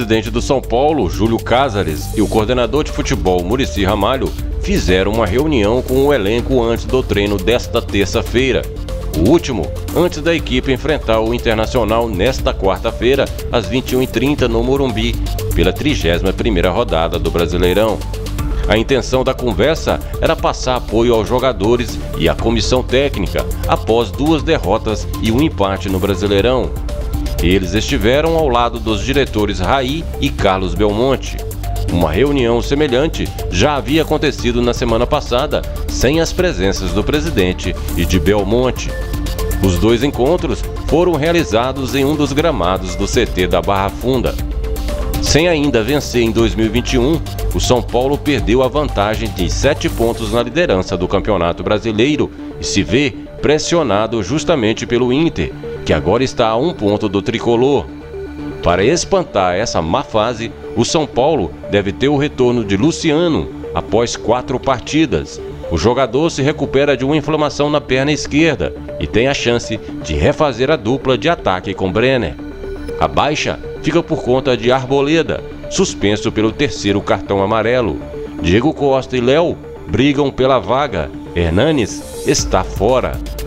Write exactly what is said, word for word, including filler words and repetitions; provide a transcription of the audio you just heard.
presidente do São Paulo, Júlio Casares, e o coordenador de futebol, Muricy Ramalho, fizeram uma reunião com o elenco antes do treino desta terça-feira. O último, antes da equipe enfrentar o Internacional nesta quarta-feira, às vinte e uma e trinta no Morumbi, pela trigésima primeira rodada do Brasileirão. A intenção da conversa era passar apoio aos jogadores e à comissão técnica após duas derrotas e um empate no Brasileirão. Eles estiveram ao lado dos diretores Raí e Carlos Belmonte. Uma reunião semelhante já havia acontecido na semana passada, sem as presenças do presidente e de Belmonte. Os dois encontros foram realizados em um dos gramados do C T da Barra Funda. Sem ainda vencer em dois mil e vinte e um, o São Paulo perdeu a vantagem de sete pontos na liderança do Campeonato Brasileiro e se vê pressionado justamente pelo Inter, que agora está a um ponto do tricolor. Para espantar essa má fase, o São Paulo deve ter o retorno de Luciano após quatro partidas. O jogador se recupera de uma inflamação na perna esquerda e tem a chance de refazer a dupla de ataque com Brenner. A baixa fica por conta de Arboleda, suspenso pelo terceiro cartão amarelo. Diego Costa e Léo brigam pela vaga. Hernanes está fora.